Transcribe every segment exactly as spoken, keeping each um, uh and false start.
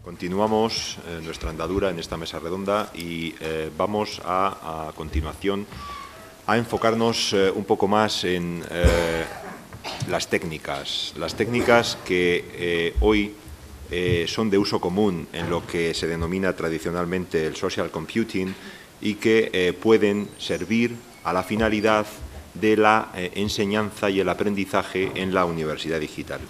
Continuamos eh, nuestra andadura en esta mesa redonda y eh, vamos a, a continuación a enfocarnos eh, un poco más en eh, las técnicas, las técnicas que eh, hoy eh, son de uso común en lo que se denomina tradicionalmente el social computing y que eh, pueden servir a la finalidad de la eh, enseñanza y el aprendizaje en la universidad digital.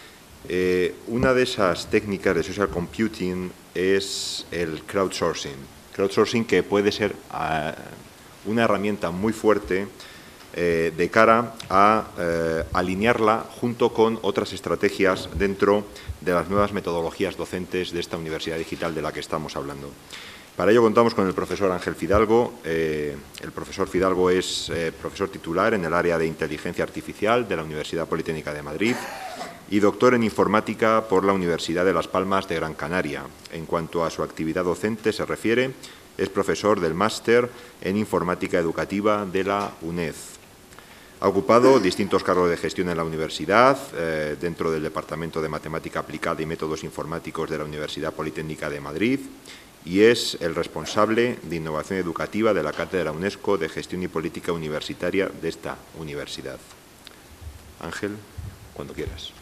Eh, una de esas técnicas de social computing es el crowdsourcing. Crowdsourcing que puede ser uh, una herramienta muy fuerte eh, de cara a eh, alinearla junto con otras estrategias dentro de las nuevas metodologías docentes de esta universidad digital de la que estamos hablando. Para ello contamos con el profesor Ángel Fidalgo. Eh, el profesor Fidalgo es eh, profesor titular en el área de inteligencia artificial de la Universidad Politécnica de Madrid y doctor en informática por la Universidad de Las Palmas de Gran Canaria. En cuanto a su actividad docente se refiere, es profesor del máster en informática educativa de la UNED. Ha ocupado distintos cargos de gestión en la universidad, eh, dentro del Departamento de Matemática Aplicada y Métodos Informáticos de la Universidad Politécnica de Madrid, y es el responsable de innovación educativa de la Cátedra UNESCO de Gestión y Política Universitaria de esta universidad. Ángel, cuando quieras.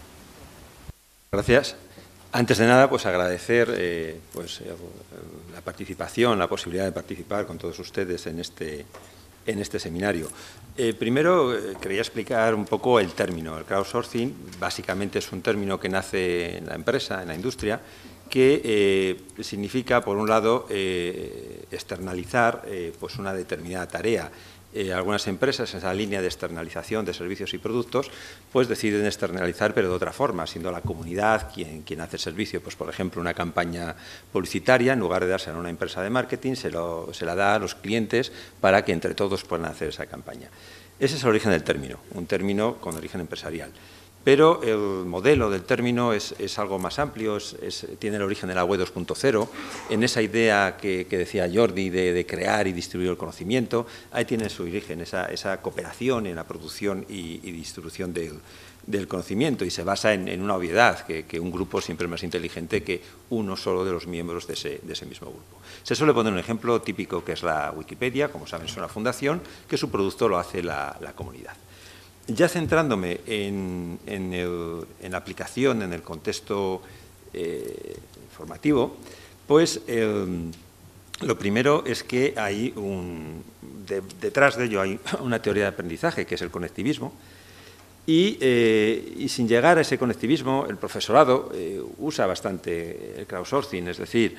Gracias. Antes de nada, pues agradecer eh, pues, eh, la participación, la posibilidad de participar con todos ustedes en este, en este seminario. Eh, primero, eh, quería explicar un poco el término. El crowdsourcing básicamente es un término que nace en la empresa, en la industria, que eh, significa, por un lado, eh, externalizar eh, pues una determinada tarea. Eh, algunas empresas, en esa línea de externalización de servicios y productos, pues deciden externalizar, pero de otra forma, siendo la comunidad quien, quien hace el servicio. Pues, por ejemplo, una campaña publicitaria, en lugar de dársela a una empresa de marketing, se, lo, se la da a los clientes para que entre todos puedan hacer esa campaña. Ese es el origen del término, un término con origen empresarial. Pero el modelo del término es, es algo más amplio, es, es, tiene el origen de la web dos punto cero, en esa idea que, que decía Jordi de, de crear y distribuir el conocimiento. Ahí tiene su origen, esa, esa cooperación en la producción y, y distribución del, del conocimiento, y se basa en, en una obviedad, que, que un grupo siempre es más inteligente que uno solo de los miembros de ese, de ese mismo grupo. Se suele poner un ejemplo típico que es la Wikipedia, como saben es una fundación, que su producto lo hace la, la comunidad. Ya centrándome en, en, el, en la aplicación, en el contexto eh, formativo, pues el, lo primero es que hay un, de, detrás de ello hay una teoría de aprendizaje, que es el conectivismo, y, eh, y sin llegar a ese conectivismo, el profesorado eh, usa bastante el crowdsourcing, es decir,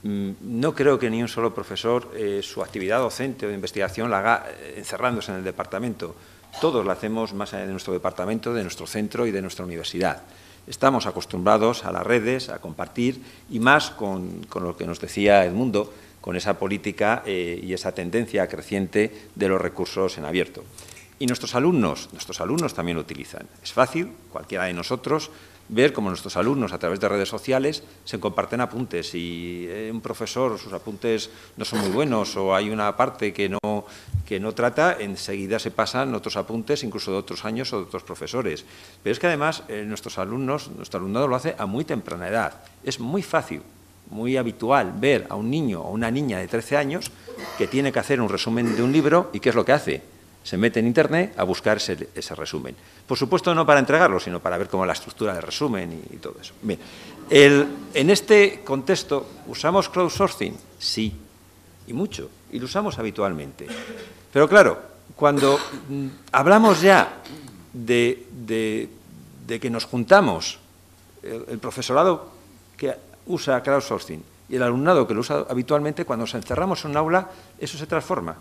no creo que ni un solo profesor eh, su actividad docente o de investigación la haga encerrándose en el departamento. Todos la hacemos más allá de nuestro departamento, de nuestro centro y de nuestra universidad. Estamos acostumbrados a las redes, a compartir, y más con, con lo que nos decía Edmundo, con esa política eh, y esa tendencia creciente de los recursos en abierto. Y nuestros alumnos, nuestros alumnos también lo utilizan. Es fácil, cualquiera de nosotros, ver cómo nuestros alumnos a través de redes sociales se comparten apuntes y eh, un profesor, sus apuntes no son muy buenos o hay una parte que no, que no trata, enseguida se pasan otros apuntes, incluso de otros años o de otros profesores. Pero es que además eh, nuestros alumnos, nuestro alumnado lo hace a muy temprana edad. Es muy fácil, muy habitual ver a un niño o una niña de trece años que tiene que hacer un resumen de un libro y ¿qué es lo que hace? Se mete en Internet a buscar ese, ese resumen. Por supuesto, no para entregarlo, sino para ver cómo la estructura del resumen y, y todo eso. Bien, el, en este contexto, ¿usamos crowdsourcing? Sí, y mucho, y lo usamos habitualmente. Pero claro, cuando mm, hablamos ya de, de, de que nos juntamos, el, el profesorado que usa crowdsourcing y el alumnado que lo usa habitualmente, cuando nos encerramos en un aula, eso se transforma.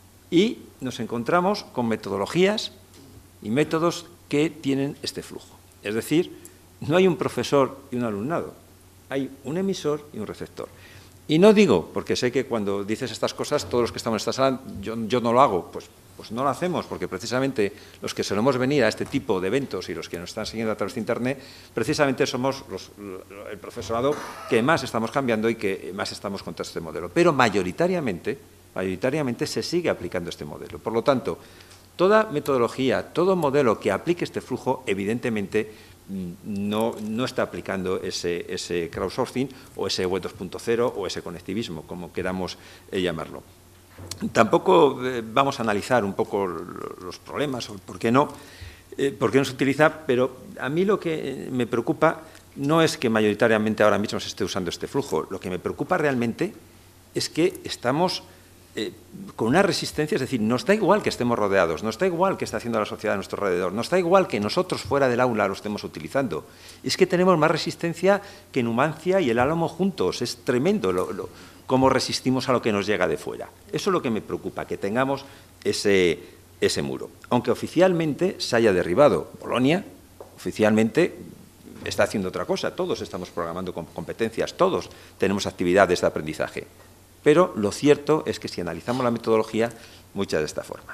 Y nos encontramos con metodologías y métodos que tienen este flujo. Es decir, no hay un profesor y un alumnado, hay un emisor y un receptor. Y no digo, porque sé que cuando dices estas cosas, todos los que estamos en esta sala, yo, yo no lo hago, pues, pues no lo hacemos, porque precisamente los que solemos venir a este tipo de eventos y los que nos están siguiendo a través de Internet, precisamente somos los, el profesorado que más estamos cambiando y que más estamos contra este modelo. Pero mayoritariamente, mayoritariamente se sigue aplicando este modelo. Por lo tanto, toda metodología, todo modelo que aplique este flujo, evidentemente, no, no está aplicando ese, ese crowdsourcing o ese web dos punto cero o ese conectivismo, como queramos eh, llamarlo. Tampoco eh, vamos a analizar un poco los problemas o por qué no, eh, por qué no se utiliza, pero a mí lo que me preocupa no es que mayoritariamente ahora mismo se esté usando este flujo. Lo que me preocupa realmente es que estamos eh, con una resistencia, es decir, nos da igual que estemos rodeados, nos da igual que está haciendo la sociedad a nuestro alrededor, nos da igual que nosotros fuera del aula lo estemos utilizando. Es que tenemos más resistencia que Numancia y el Álamo juntos. Es tremendo lo, lo, cómo resistimos a lo que nos llega de fuera. Eso es lo que me preocupa, que tengamos ese, ese muro. Aunque oficialmente se haya derribado. Polonia, oficialmente, está haciendo otra cosa. Todos estamos programando con competencias, todos tenemos actividades de aprendizaje. Pero lo cierto es que si analizamos la metodología, mucha de esta forma.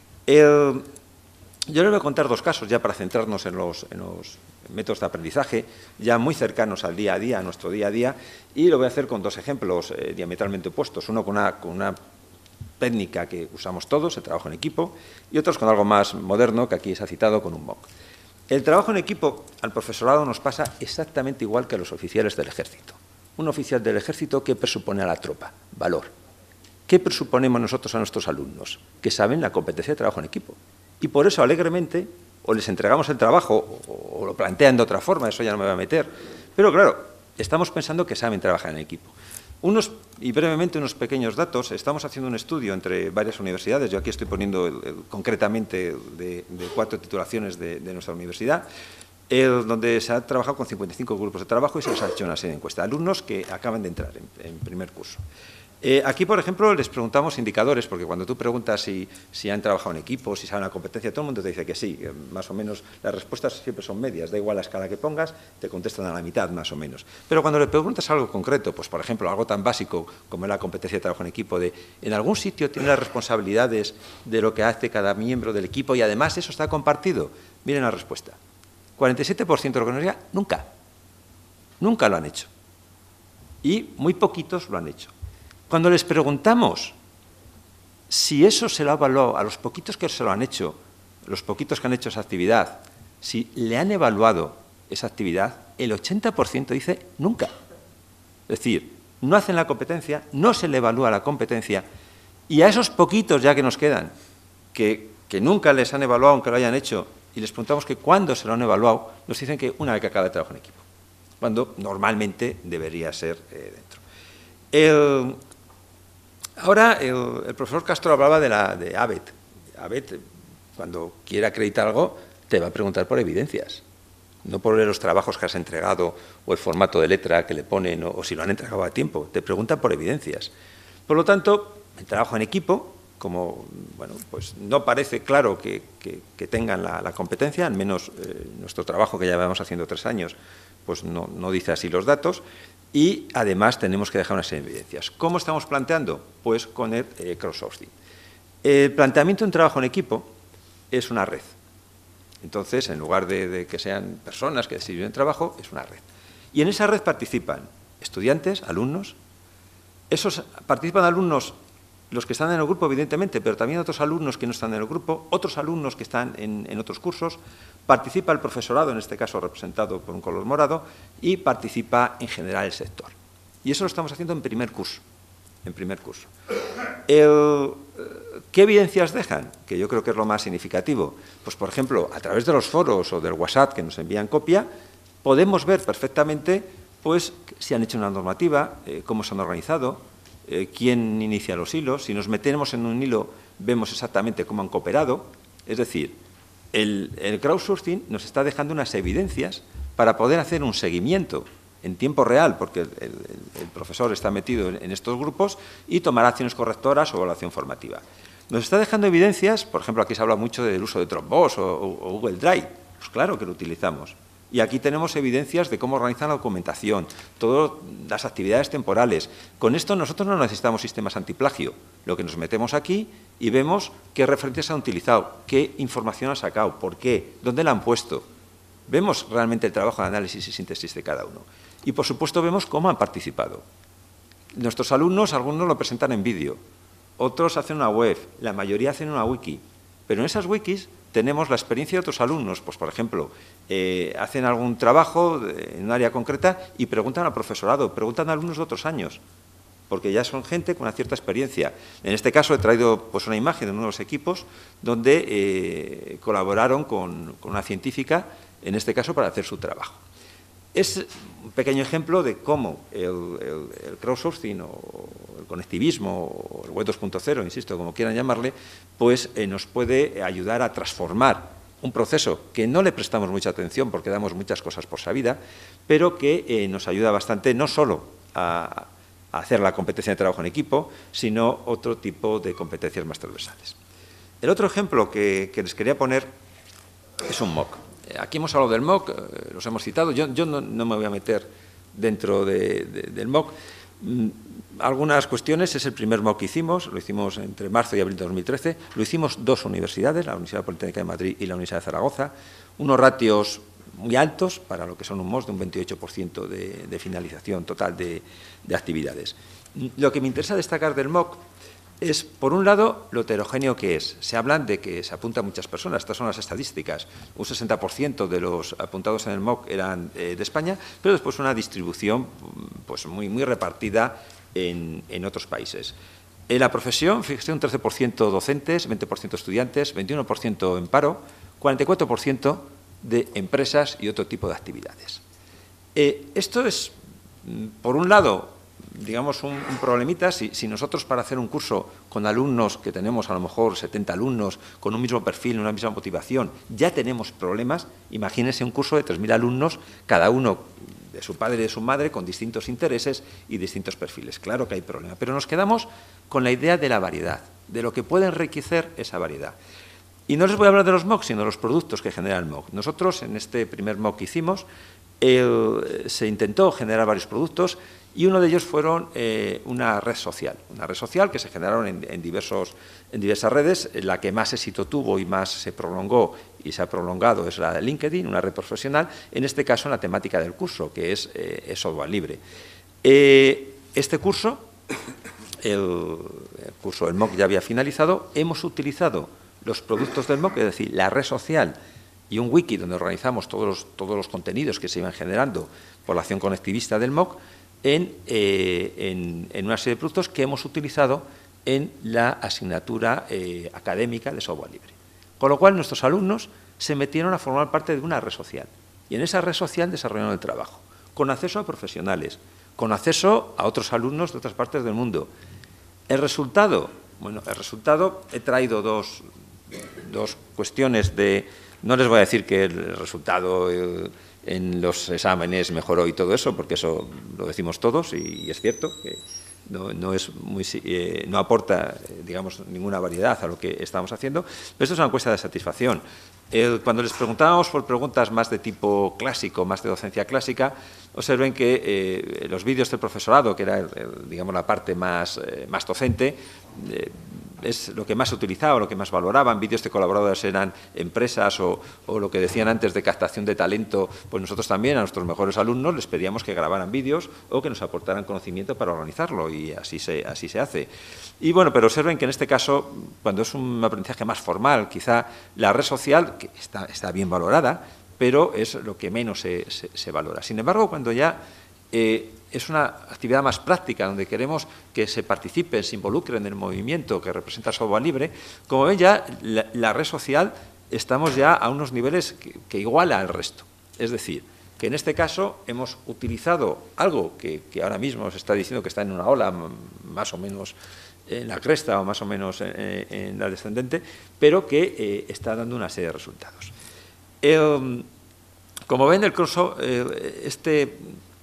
El, yo les voy a contar dos casos ya para centrarnos en los, en los métodos de aprendizaje, ya muy cercanos al día a día, a nuestro día a día, y lo voy a hacer con dos ejemplos eh, diametralmente opuestos. Uno con una, con una técnica que usamos todos, el trabajo en equipo, y otros con algo más moderno, que aquí se ha citado, con un M O C. El trabajo en equipo al profesorado nos pasa exactamente igual que a los oficiales del ejército. Un oficial del ejército, ¿qué presupone a la tropa? Valor. ¿Qué presuponemos nosotros a nuestros alumnos? Que saben la competencia de trabajo en equipo. Y por eso, alegremente, o les entregamos el trabajo, o, o lo plantean de otra forma, eso ya no me voy a meter. Pero claro, estamos pensando que saben trabajar en equipo. Unos, y brevemente unos pequeños datos. Estamos haciendo un estudio entre varias universidades. Yo aquí estoy poniendo el, el, concretamente de, de cuatro titulaciones de, de nuestra universidad, el, donde se ha trabajado con cincuenta y cinco grupos de trabajo y se les ha hecho una serie de encuestas. Alumnos que acaban de entrar en, en primer curso. Eh, aquí, por ejemplo, les preguntamos indicadores, porque cuando tú preguntas si, si han trabajado en equipo, si saben la competencia, todo el mundo te dice que sí. Eh, más o menos las respuestas siempre son medias, da igual la escala que pongas, te contestan a la mitad, más o menos. Pero cuando le preguntas algo concreto, pues por ejemplo, algo tan básico como es la competencia de trabajo en equipo, de en algún sitio tiene las responsabilidades de lo que hace cada miembro del equipo y además eso está compartido, miren la respuesta. cuarenta y siete por ciento de lo que nos diga, nunca. Nunca lo han hecho. Y muy poquitos lo han hecho. Cuando les preguntamos si eso se lo ha evaluado a los poquitos que se lo han hecho, los poquitos que han hecho esa actividad, si le han evaluado esa actividad, el ochenta por ciento dice nunca. Es decir, no hacen la competencia, no se le evalúa la competencia, y a esos poquitos ya que nos quedan, que, que nunca les han evaluado aunque lo hayan hecho, y les preguntamos que cuándo se lo han evaluado, nos dicen que una vez que acaba de trabajar en equipo, cuando normalmente debería ser eh, dentro. El, ahora, el, el profesor Castro hablaba de, la, de A B E T. A B E T, cuando quiere acreditar algo, te va a preguntar por evidencias, no por los trabajos que has entregado o el formato de letra que le ponen o, o si lo han entregado a tiempo, te preguntan por evidencias. Por lo tanto, el trabajo en equipo, como bueno, pues no parece claro que, que, que tengan la, la competencia, al menos eh, nuestro trabajo que ya llevamos haciendo tres años, pues no, no dice así los datos, y además tenemos que dejar unas evidencias. ¿Cómo estamos planteando? Pues con el eh, crowdsourcing. El planteamiento de un trabajo en equipo es una red. Entonces, en lugar de, de que sean personas que deciden el trabajo, es una red. Y en esa red participan estudiantes, alumnos. Esos participan alumnos, los que están en el grupo, evidentemente, pero también otros alumnos que no están en el grupo, otros alumnos que están en, en otros cursos, participa el profesorado, en este caso representado por un color morado, y participa en general el sector. Y eso lo estamos haciendo en primer curso. En primer curso. El, ¿Qué evidencias dejan? Que yo creo que es lo más significativo. Pues, por ejemplo, a través de los foros o del WhatsApp que nos envían copia, podemos ver perfectamente pues, si han hecho una normativa, eh, cómo se han organizado, eh, quién inicia los hilos. Si nos metemos en un hilo, vemos exactamente cómo han cooperado. Es decir, el, el crowdsourcing nos está dejando unas evidencias para poder hacer un seguimiento en tiempo real, porque el, el, el profesor está metido en, en estos grupos, y tomar acciones correctoras o evaluación formativa. Nos está dejando evidencias, por ejemplo, aquí se habla mucho del uso de Dropbox o, o, o Google Drive. Pues claro que lo utilizamos. Y aquí tenemos evidencias de cómo organizan la documentación, todas las actividades temporales. Con esto nosotros no necesitamos sistemas antiplagio. Lo que nos metemos aquí y vemos qué referencias han utilizado, qué información han sacado, por qué, dónde la han puesto. Vemos realmente el trabajo de análisis y síntesis de cada uno. Y, por supuesto, vemos cómo han participado. Nuestros alumnos, algunos lo presentan en vídeo, otros hacen una web, la mayoría hacen una wiki. Pero en esas wikis tenemos la experiencia de otros alumnos. Pues, por ejemplo, eh, hacen algún trabajo en un área concreta y preguntan al profesorado, preguntan a alumnos de otros años, porque ya son gente con una cierta experiencia. En este caso he traído pues, una imagen de uno de los equipos donde eh, colaboraron con, con una científica, en este caso, para hacer su trabajo. Es un pequeño ejemplo de cómo el, el, el crowdsourcing o el conectivismo o el web dos punto cero, insisto, como quieran llamarle, pues eh, nos puede ayudar a transformar un proceso que no le prestamos mucha atención porque damos muchas cosas por sabida, pero que eh, nos ayuda bastante no solo a, a hacer la competencia de trabajo en equipo, sino otro tipo de competencias más transversales. El otro ejemplo que, que les quería poner es un M O C. Aquí hemos hablado del M O C, eh, los hemos citado, yo, yo no, no me voy a meter dentro de, de, del M O C. Mm, algunas cuestiones, es el primer M O C que hicimos, lo hicimos entre marzo y abril de dos mil trece, lo hicimos dos universidades, la Universidad Politécnica de Madrid y la Universidad de Zaragoza, unos ratios muy altos para lo que son un M O S de un veintiocho por ciento de, de finalización total de, de actividades. Lo que me interesa destacar del M O C es, por un lado, lo heterogéneo que es. Se hablan de que se apuntan muchas personas, estas son las estadísticas. Un sesenta por ciento de los apuntados en el M O C eran eh, de España, pero después una distribución pues, muy, muy repartida en, en otros países. En la profesión, fíjese, un trece por ciento docentes, veinte por ciento estudiantes, veintiuno por ciento en paro, cuarenta y cuatro por ciento de empresas y otro tipo de actividades. Eh, esto es, por un lado, digamos, un, un problemita. Si, si nosotros para hacer un curso con alumnos que tenemos a lo mejor setenta alumnos, con un mismo perfil, una misma motivación, ya tenemos problemas, imagínense un curso de tres mil alumnos, cada uno de su padre y de su madre, con distintos intereses y distintos perfiles. Claro que hay problema, pero nos quedamos con la idea de la variedad, de lo que puede enriquecer esa variedad. Y no les voy a hablar de los M O C, sino de los productos que genera el M O C. Nosotros, en este primer M O C que hicimos, eh, se intentó generar varios productos y uno de ellos fueron eh, una red social, una red social que se generaron en, en, diversos, en diversas redes. La que más éxito tuvo y más se prolongó y se ha prolongado es la de LinkedIn, una red profesional, en este caso en la temática del curso, que es, eh, es software libre. Eh, este curso, el, el curso del M O C ya había finalizado, hemos utilizado los productos del M O C, es decir, la red social y un wiki donde organizamos todos los, todos los contenidos que se iban generando por la acción conectivista del M O C, En, eh, en, en una serie de productos que hemos utilizado en la asignatura eh, académica de software libre. Con lo cual, nuestros alumnos se metieron a formar parte de una red social y en esa red social desarrollaron el trabajo, con acceso a profesionales, con acceso a otros alumnos de otras partes del mundo. El resultado, bueno, el resultado, he traído dos, dos cuestiones de, no les voy a decir que el resultado el, en los exámenes mejoró y todo eso, porque eso lo decimos todos y, y es cierto que no, no, es muy, eh, no aporta, eh, digamos, ninguna variedad a lo que estamos haciendo, pero esto es una encuesta de satisfacción. El, cuando les preguntábamos por preguntas más de tipo clásico, más de docencia clásica, observen que eh, los vídeos del profesorado, que era el, el, digamos, la parte más, eh, más docente, eh, es lo que más se utilizaba, lo que más valoraban. Vídeos de colaboradores eran empresas o, o lo que decían antes de captación de talento, pues nosotros también a nuestros mejores alumnos les pedíamos que grabaran vídeos o que nos aportaran conocimiento para organizarlo y así se, así se hace. Y bueno, pero observen que en este caso, cuando es un aprendizaje más formal, quizá la red social, que está, está bien valorada, pero es lo que menos se, se, se valora. Sin embargo, cuando ya eh, es una actividad más práctica, donde queremos que se participen, se involucren en el movimiento que representa el software libre, como ven ya, la, la red social estamos ya a unos niveles que, que iguala al resto. Es decir, que en este caso hemos utilizado algo que, que ahora mismo se está diciendo que está en una ola más o menos en la cresta o más o menos en, en la descendente, pero que eh, está dando una serie de resultados. Eh, como ven, el curso, eh, este...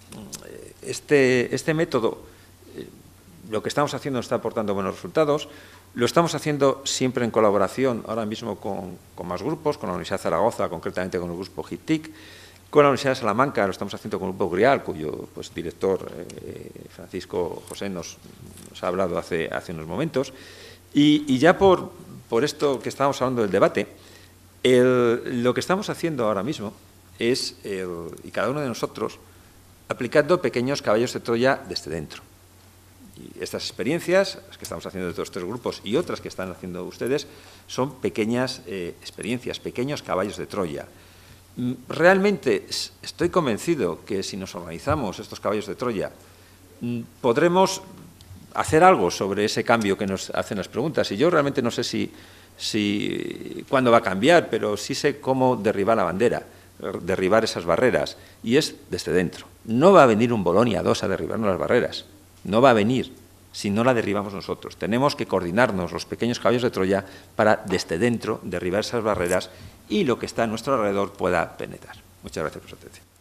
Este, este método, eh, lo que estamos haciendo está aportando buenos resultados, lo estamos haciendo siempre en colaboración, ahora mismo con, con más grupos, con la Universidad de Zaragoza, concretamente con el grupo HITIC, con la Universidad de Salamanca, lo estamos haciendo con el grupo GRIAL, cuyo pues, director eh, Francisco José nos, nos ha hablado hace, hace unos momentos, y, y ya por, por esto que estábamos hablando del debate, el, lo que estamos haciendo ahora mismo es, el, y cada uno de nosotros, aplicando pequeños caballos de Troya desde dentro. Y estas experiencias, las que estamos haciendo de todos estos grupos y otras que están haciendo ustedes, son pequeñas eh, experiencias, pequeños caballos de Troya. Realmente estoy convencido que si nos organizamos estos caballos de Troya, podremos hacer algo sobre ese cambio que nos hacen las preguntas. Y yo realmente no sé si, si cuándo va a cambiar, pero sí sé cómo derribar la bandera, derribar esas barreras, y es desde dentro. No va a venir un Bolonia dos a derribarnos las barreras, no va a venir si no la derribamos nosotros. Tenemos que coordinarnos, los pequeños caballos de Troya, para desde dentro derribar esas barreras y lo que está a nuestro alrededor pueda penetrar. Muchas gracias por su atención.